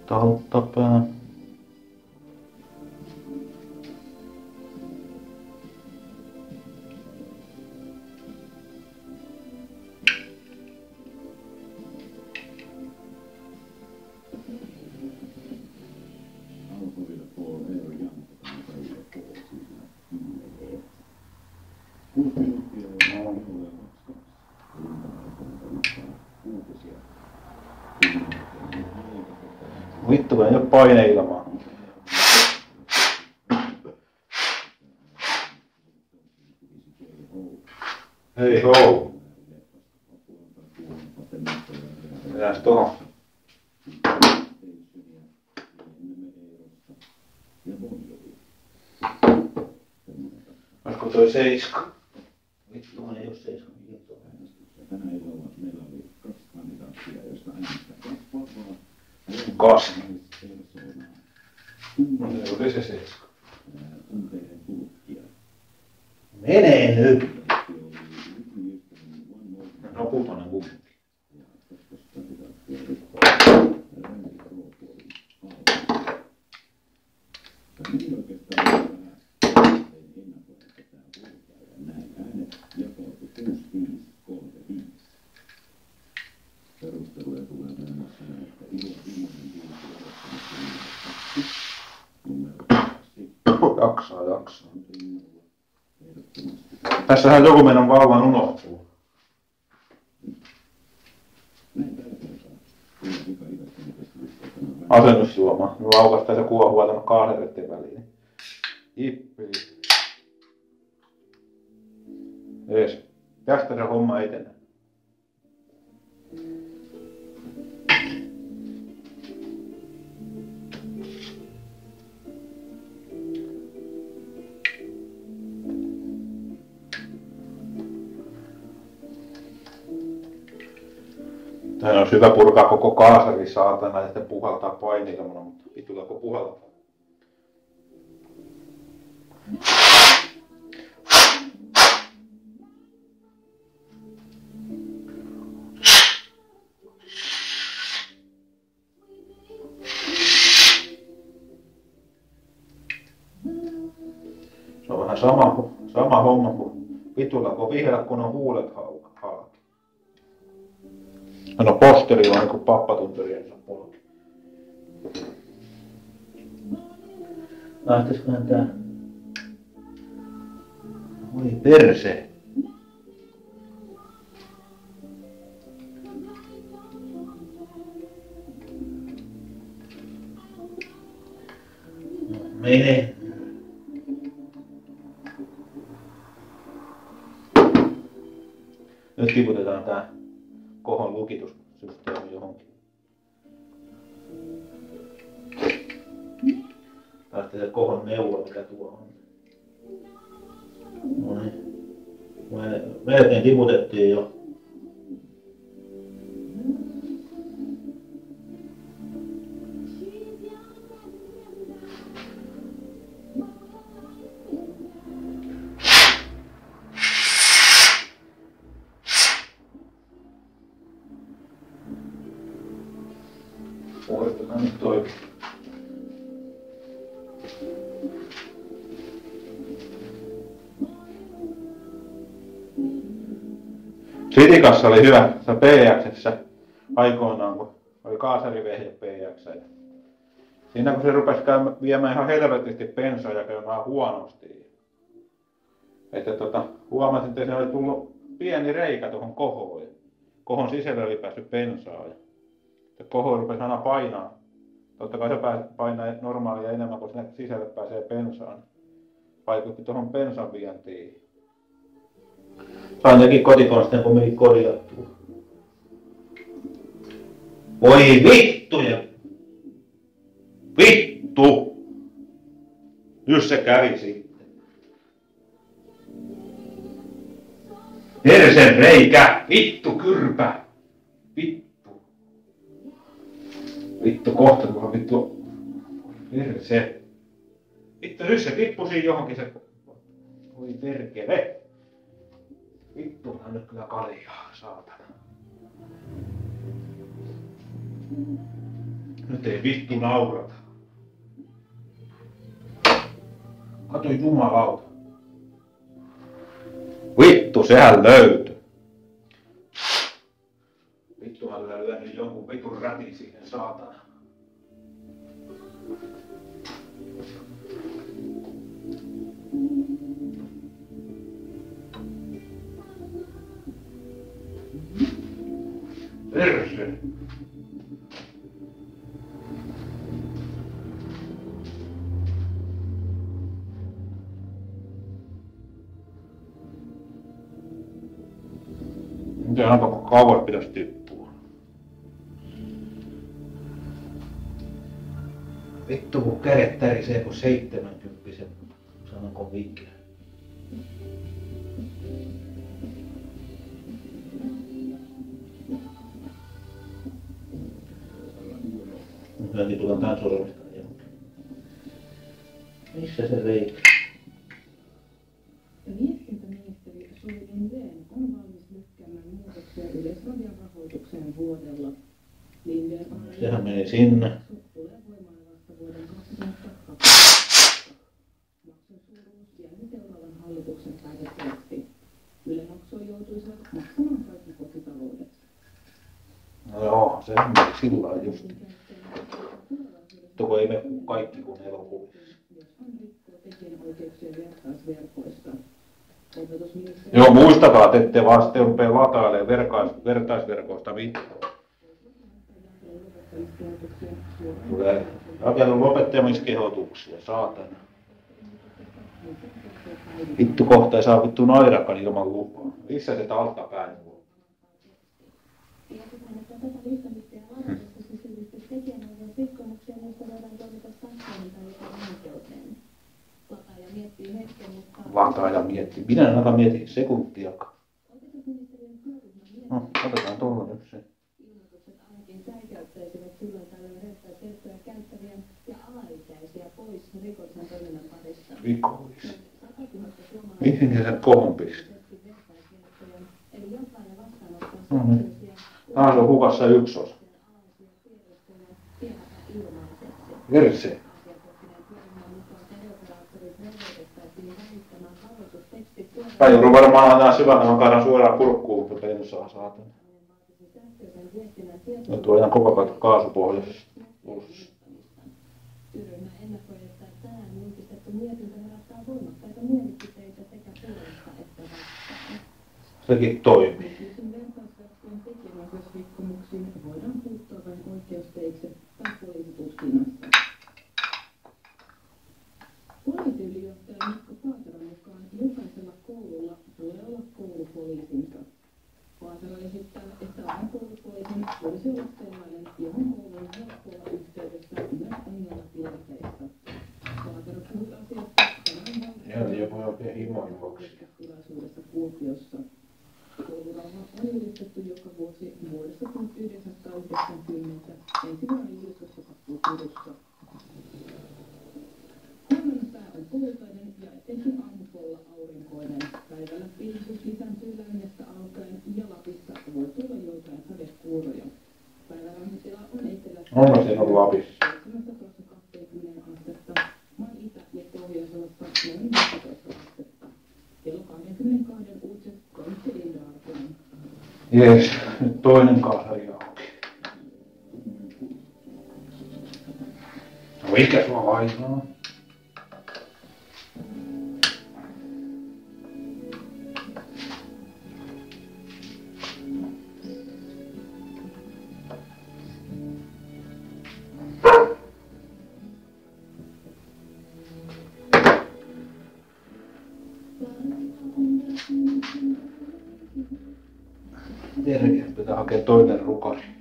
Talttapää. Vittu, kun ei oo paineilmaa. Hei hou. Mennääns tohon. Olisiko toi 7? Vittu, ei oo 7. Tänä illalla meillä oli 2 kandidaattia, joista äänestetään 2. No se oli se 7. Mene nyt! No kutonen kumminkin. Perusteluja tulee mennä sen, että Ilo Timonen jaksaa. Tässähän joku meidän vallan unohtuu. Asennusjuoma. Me laukastaan se kuohua tämän 2 retten väliin. Ippi. Jees. Tästä se homma etenee. Tää on hyvä purkaa koko kaasari saatana ja sitten puhaltaa paineilmalla, mutta vitutako puhaltaa. Se on vähän sama homma kuin vitulako vihellä, kun on huulet halki. No posteri on niinku pappatunteriensa polki. Lähtisikköhän tää? Oi perse. No mene. Nyt tiputetaan tää kohon lukitussysteemi johonkin. Tai sitten se kohon neula, mikä tuo on. Noin. Melkein tiputettiin jo. Poistetaan nyt toi. Sitikassa oli hyvä se PX:ssä aikoinaan, kun oli kaasarivehje PX. Siinä kun se rupesi viemään ihan helvetisti bensaa ja käymään huonosti. Että huomasin, että siinä oli tullut pieni reikä tuohon kohoon. Kohon sisällä oli päässyt bensaa. Se koho rupesi aina painaa. Totta kai se painaa normaalia enemmän, kun sinne sisälle pääsee bensaan. Vaikutti tuohon bensan vientiin. Sain nekin kotikonsteen, kun meni korjattua. Voi vittu ja... Vittu! Nyt se kävi sitten. Persen reikä! Vittu kyrpä! Vittu! Vittu kohta tuohon vittu... Perse! Vittu nyt se tippui johonkin se... Voi perkele! Vittuhan nyt kyllä kaljaa, saatana. Nyt ei vittu naurata. Kato jumalauta. Vittu, sehän löytyi. Vittu, mä lyönyt jonkun vitun rätin siihen, saatana. Perse. Miten aika kauas pitäisi tippua? Vittu kun kädet tärisee kun 70, sanonko vinkkiä. Nytkin tulen tän sormista johonkin. Missä se reikä? Viestintäministeri Suvi Lindén on valmis lykkäämään muutoksia Yleisradion rahoitukseen vuodella. Lindén on sehän meni sinne. tulee voimaan vasta vuoden 2020. Maksun suuruus jää seuraavan hallituksen päätettäväksi. Yle maksua joutuisivat maksamaan kaikki kotitaloudet. No joo, sehän meni sillä lailla just. Tuo ei mene kaikki kun elokuvissa. Joo, muistakaa, että ette vaan sitten rupea latailemaan vertaisverkoista mitään. Tulee jakelun lopettamiskehotuksia, saatana. Vittu kohta ei saa vittu nairakaan ilman lupaa. Missä se alta päin on? Lataaja miettii. Minä en ainakaan mieti sekuntiakaan. No, otetaan tuolla nyt se. Ilmoitukset ainakin säikäyttäisivät silloin tällöin vertaisverkkoja käyttävien ja alaikäisiä pois rikollisen toiminnan parista. Rikollisia. Mihin se kohon pistää? Eli jokainen vastaanottaa No niin. Taas on hukassa yksi osa. Verse. Mä joudun varmaan antaa syväntämän kaadan suoraan kurkkuun, mutta en saa saatana. No tuo ihan koko ajan kaasupohjaisessa pulssissa. Työryhmä ennakoi, että tänään julkistettu mietintö herättää voimakkaita mielipiteitä sekä puolesta että vastaan. Sekin toimii. Nykyisen vertaisverkkojen tekijänoikeusrikkomuksiin voidaan puuttua vain oikeusteitse tai poliisitutkinnassa. Poliisiylijohtaja Mikko Paateron mukaan jokaisella koululla tulee olla koulupoliisinsa. Paatero esittää, että aina koulupoliisin voisi olla sellainen, johon koulun helppo olla yhteydessä myös englantilaisista. Paatero puhui asiasta tilaisuudessa Kuopiossa. Koulurauha on julistettu joka vuosi vuodesta 1990. Ensi vuonna julistus tapahtuu Turussa. Huomenna sää on tuultainen ja etenkin aamupuolella aurinkoinen. Päivällä pilvisyys lisääntyy lännestä alkaen ja Lapissa voi tulla joitain sadekuuroja. Päivän lämpötila on etelässä. Onko siinä ollut Lapissa? 17-20 astetta. Maan itä- ja pohjoisosassa noin 15 astetta. Kello 22 uutiset toimitti Linda Arkonen. Jees, nyt toinen kaasari auki. No mikä sua vaivaa? Terveet, pitää hakea toinen rukari.